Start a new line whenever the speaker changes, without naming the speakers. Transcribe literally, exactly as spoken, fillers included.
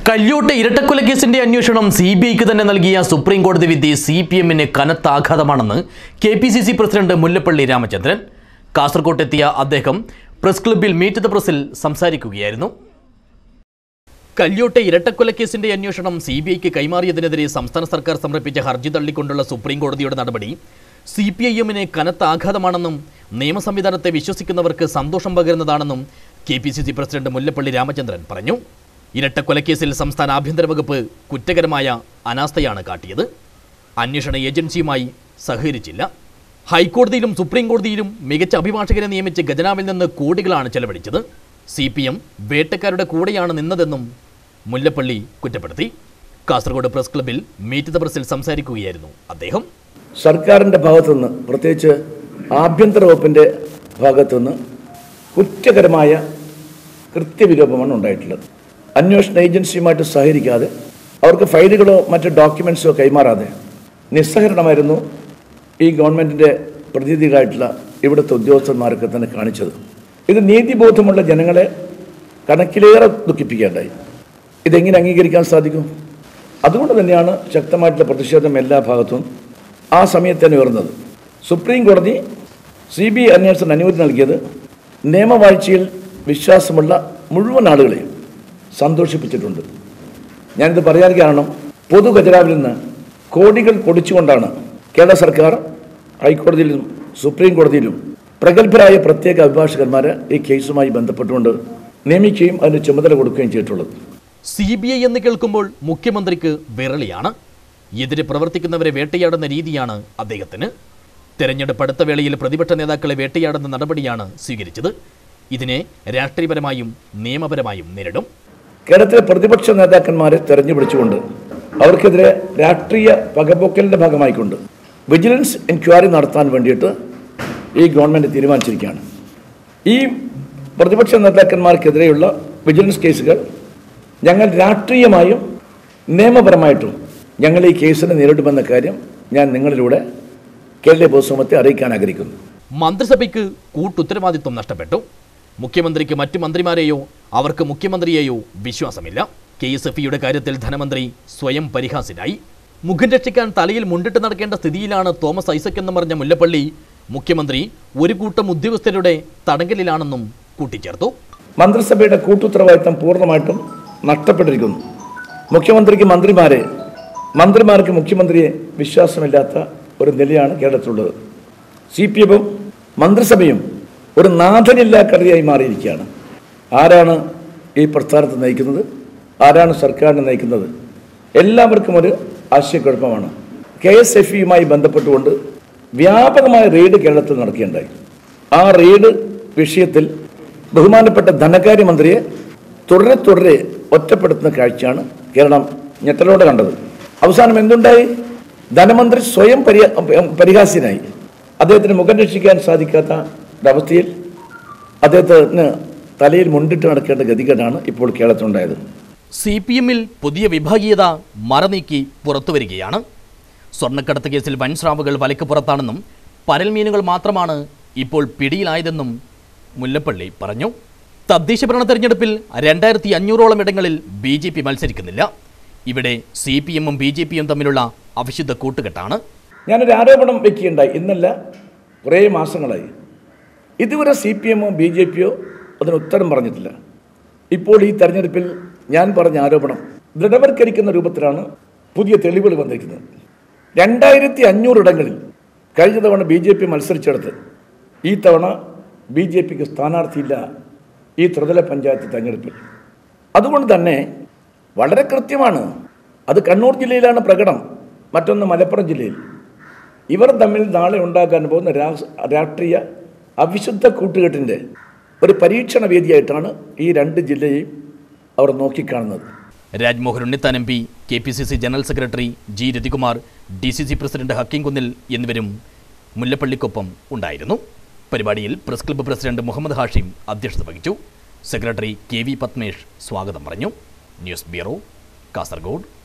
കല്യോട്ടെ ഇരട്ടക്കൊലക്കേസിന്റെ അന്വേഷണം C B ഐക്ക് തന്നെ നൽകിയ സുപ്രീം കോടതി വിധി സി പി എമ്മിന് കനത്ത ആഘാതമാണെന്ന് K P C C president Mullappally Ramachandran. കാസർകോട്ടെത്തിയ അദ്ദേഹം പ്രസ് ക്ലബ്ബിൽ മീറ്റ് ദ പ്രസിൽ സംസാരിക്കുകയായിരുന്നു. കല്യോട്ടെ ഇരട്ടക്കൊലക്കേസിന്റെ അന്വേഷണം സി ബി ഐക്ക് കൈമാറിയതിനെതിരെ സംസ്ഥാന സർക്കാർ സമർപ്പിച്ച ഹർജി തള്ളിക്കൊണ്ടുള്ള സുപ്രീം കോടതിയുടെ നടപടി സി പി ഐ എമ്മിന് കനത്ത ആഘാതമാണെന്നും നിയമ സംവിധാനത്തെ വിശ്വസിക്കുന്നവർക്ക് സന്തോഷം പകരുന്നതാണെന്നും K P C C president Mullappally Ramachandran പറഞ്ഞു. ഇരട്ടക്കൊലക്കേസിൽ സംസ്ഥാന ആഭ്യന്തര വകുപ്പ് കുറ്റകരമായ അനാസ്ഥയാണ് കാട്ടിയത്. അന്വേഷണ ഏജൻസിയുമായി സഹകരിച്ചില്ല. ഹൈക്കോടതിയിലും സുപ്രീം കോടതിയിലും മികച്ച അഭിഭാഷകരെ നിയമിച്ച് ഖജനാവിൽ നിന്ന് കോടികളാണ് ചെലവഴിച്ചത്. സി പി എം വേട്ടക്കാരുടെ കൂടെയാണ് നിന്നതെന്നും മുല്ലപ്പള്ളി കുറ്റപ്പെടുത്തി. കാസർഗോഡ് പ്രസ് ക്ലബ്ബിൽ മീറ്റ് ദ പ്രസിൽ സംസാരിക്കുകയായിരുന്നു അദ്ദേഹം.
സർക്കാരിൻ്റെ ഭാഗത്തുനിന്ന്, പ്രത്യേകിച്ച് ആഭ്യന്തര വകുപ്പിൻ്റെ ഭാഗത്തുനിന്ന് കുറ്റകരമായ കൃത്യവിലോപമാണ് ഉണ്ടായിട്ടുള്ളത്. അന്വേഷണ ഏജൻസിയുമായിട്ട് സഹകരിക്കാതെ, അവർക്ക് ഫയലുകളോ മറ്റ് ഡോക്യുമെൻസോ കൈമാറാതെ നിസ്സഹകരണമായിരുന്നു ഈ ഗവൺമെൻറ്റിൻ്റെ പ്രതിനിധികളായിട്ടുള്ള ഇവിടുത്തെ ഉദ്യോഗസ്ഥന്മാരൊക്കെ തന്നെ കാണിച്ചത്. ഇത് നീതിബോധമുള്ള ജനങ്ങളെ കണക്കിലേറെ ദുഃഖിപ്പിക്കേണ്ടായി. ഇതെങ്ങനെ അംഗീകരിക്കാൻ സാധിക്കും? അതുകൊണ്ട് തന്നെയാണ് ശക്തമായിട്ടുള്ള പ്രതിഷേധം എല്ലാ ഭാഗത്തും ആ സമയത്ത് തന്നെ ഉയർന്നത്. സുപ്രീം കോടതി സി ബി ഐ അന്വേഷണത്തിന് അനുമതി നൽകിയത് നിയമവാഴ്ചയിൽ വിശ്വാസമുള്ള മുഴുവൻ ആളുകളെയും സന്തോഷിപ്പിച്ചിട്ടുണ്ട്. ഞാനിത് പറയാൻ കാരണം, പൊതു ഖജനാവിൽ നിന്ന് കോടികൾ പൊടിച്ചുകൊണ്ടാണ് കേരള സർക്കാർ ഹൈക്കോടതിയിലും സുപ്രീം കോടതിയിലും പ്രഗത്ഭരായ പ്രത്യേക അഭിഭാഷകന്മാരെ ഈ കേസുമായി ബന്ധപ്പെട്ടുകൊണ്ട് നിയമിക്കുകയും അതിന് ചുമതല കൊടുക്കുകയും ചെയ്തിട്ടുള്ളത്.
സി ബി ഐ എന്ന് കേൾക്കുമ്പോൾ മുഖ്യമന്ത്രിക്ക് വിരളിയാണ്. എതിരെ പ്രവർത്തിക്കുന്നവരെ വേട്ടയാടുന്ന രീതിയാണ് അദ്ദേഹത്തിന്. തെരഞ്ഞെടുപ്പ് അടുത്ത വേളയിൽ പ്രതിപക്ഷ നേതാക്കളെ വേട്ടയാടുന്ന നടപടിയാണ് സ്വീകരിച്ചത്. ഇതിനെ രാഷ്ട്രീയപരമായും നിയമപരമായും നേരിടും.
കേരളത്തിലെ പ്രതിപക്ഷ നേതാക്കന്മാരെ തെരഞ്ഞുപിടിച്ചുകൊണ്ട് അവർക്കെതിരെ രാഷ്ട്രീയ പകപോക്കലിൻ്റെ ഭാഗമായിക്കൊണ്ട് വിജിലൻസ് എൻക്വയറി നടത്താൻ വേണ്ടിയിട്ട് ഈ ഗവൺമെൻറ് തീരുമാനിച്ചിരിക്കുകയാണ്. ഈ പ്രതിപക്ഷ നേതാക്കന്മാർക്കെതിരെയുള്ള വിജിലൻസ് കേസുകൾ ഞങ്ങൾ രാഷ്ട്രീയമായും നിയമപരമായിട്ടും ഞങ്ങൾ ഈ കേസിനെ നേരിടുമെന്ന കാര്യം ഞാൻ നിങ്ങളിലൂടെ കേരളീയ പൊതുസമൂഹത്തെ അറിയിക്കാൻ ആഗ്രഹിക്കുന്നു.
മന്ത്രിസഭയ്ക്ക് കൂട്ടുത്തരവാദിത്വം നഷ്ടപ്പെട്ടു. മുഖ്യമന്ത്രിക്ക് മറ്റു മന്ത്രിമാരെയോ അവർക്ക് മുഖ്യമന്ത്രിയെയോ വിശ്വാസമില്ല. കെ എസ് എഫ് ഇയുടെ കാര്യത്തിൽ ധനമന്ത്രി സ്വയം പരിഹാസ്യനായി. മുഖം രക്ഷിക്കാൻ തലയിൽ മുണ്ടിട്ട് നടക്കേണ്ട സ്ഥിതിയിലാണ് തോമസ് ഐസക് എന്ന് പറഞ്ഞ മുല്ലപ്പള്ളി മുഖ്യമന്ത്രി ഒരു കൂട്ടം ഉദ്യോഗസ്ഥരുടെ തടങ്കലിലാണെന്നും കൂട്ടിച്ചേർത്തു.
മന്ത്രിസഭയുടെ കൂട്ടുത്തരവാദിത്വം പൂർണ്ണമായിട്ടും നഷ്ടപ്പെട്ടിരിക്കുന്നു. മുഖ്യമന്ത്രിക്ക് മന്ത്രിമാരെ, മന്ത്രിമാർക്ക് മുഖ്യമന്ത്രിയെ വിശ്വാസമില്ലാത്ത ഒരു നിലയാണ് കേരളത്തിലുള്ളത്. സി പി എമ്മും മന്ത്രിസഭയും ഒരു നാഥനില്ലാ കറിയായി മാറിയിരിക്കുകയാണ്. ആരാണ് ഈ പ്രസ്ഥാനത്തെ നയിക്കുന്നത്? ആരാണ് സർക്കാരിനെ നയിക്കുന്നത്? എല്ലാവർക്കും ഒരു ആശയക്കുഴപ്പമാണ്. കെ എസ് എഫ് ഇയുമായി ബന്ധപ്പെട്ടുകൊണ്ട് വ്യാപകമായ റെയ്ഡ് കേരളത്തിൽ നടക്കുകയുണ്ടായി. ആ റെയ്ഡ് വിഷയത്തിൽ ബഹുമാനപ്പെട്ട ധനകാര്യമന്ത്രിയെ തുടരെ തുടരെ ഒറ്റപ്പെടുത്തുന്ന കാഴ്ചയാണ് കേരളം ഞെട്ടലോടെ കണ്ടത്. അവസാനം എന്തുണ്ടായി? ധനമന്ത്രി സ്വയം പരി പരിഹാസ്യനായി. അദ്ദേഹത്തിന് മുഖം രക്ഷിക്കാൻ സാധിക്കാത്ത ഒരവസ്ഥയിൽ അദ്ദേഹത്തിന് തലയിൽ മുണ്ടിട്ട് നടക്കേണ്ട ഗതികേടാണ് ഇപ്പോൾ കേരളത്തിലുണ്ടായത്.
സി പി എമ്മിൽ പുതിയ വിഭാഗീയത മറനീക്കി പുറത്തു വരികയാണ്. സ്വർണ്ണക്കടത്ത് കേസിൽ വൻ സ്രാവുകൾ വലയ്ക്ക് പുറത്താണെന്നും പരൽമീനുകൾ മാത്രമാണ് ഇപ്പോൾ പിടിയിലായതെന്നും മുല്ലപ്പള്ളി പറഞ്ഞു. തദ്ദേശ ഭരണ തെരഞ്ഞെടുപ്പിൽ രണ്ടായിരത്തി അഞ്ഞൂറോളം ഇടങ്ങളിൽ ബി ജെ പി മത്സരിക്കുന്നില്ല. ഇവിടെ സി പി എമ്മും ബി ജെ പിയും തമ്മിലുള്ള അവിശുദ്ധ കൂട്ടുകെട്ടാണ്.
ഞാനൊരു ആരോപണം വയ്ക്കുകയുണ്ടായി. ഇന്നല്ല, കുറേ മാസങ്ങളായി. ഇതുവരെ സി പി എമ്മോ ബി ജെ പിയോ അതിന് ഉത്തരം പറഞ്ഞിട്ടില്ല. ഇപ്പോൾ ഈ തെരഞ്ഞെടുപ്പിൽ ഞാൻ പറഞ്ഞ ആരോപണം ദൃഢവൽക്കരിക്കുന്ന രൂപത്തിലാണ് പുതിയ തെളിവുകൾ വന്നിരിക്കുന്നത്. രണ്ടായിരത്തി അഞ്ഞൂറിടങ്ങളിൽ കഴിഞ്ഞ തവണ ബി ജെ പി മത്സരിച്ചെടുത്ത് ഈ തവണ ബി ജെ പിക്ക് സ്ഥാനാർത്ഥിയില്ല ഈ ത്രിതല പഞ്ചായത്ത് തെരഞ്ഞെടുപ്പിൽ. അതുകൊണ്ട് തന്നെ വളരെ കൃത്യമാണ്. അത് കണ്ണൂർ ജില്ലയിലാണ് പ്രകടനം, മറ്റൊന്ന് മലപ്പുറം ജില്ലയിൽ. ഇവർ തമ്മിൽ നാളെ ഉണ്ടാക്കാൻ പോകുന്ന രാഷ്ട്രീയ അവിശുദ്ധ കൂട്ടുകെട്ടിൻ്റെ ഒരു പരീക്ഷണ വേദിയായിട്ടാണ് ഈ രണ്ട് ജില്ലയെയും അവർ നോക്കിക്കാണുന്നത്.
Rajmohan Unnithan M P, K P C C general secretary G Rathikumar, D C C president Hakeem Kunnil എന്നിവരും മുല്ലപ്പള്ളിക്കൊപ്പം ഉണ്ടായിരുന്നു. പരിപാടിയിൽ press club president Muhammad Hashim അധ്യക്ഷത വഹിച്ചു. സെക്രട്ടറി കെ വി പത്മേഷ് സ്വാഗതം പറഞ്ഞു. News bureau, Kasaragod.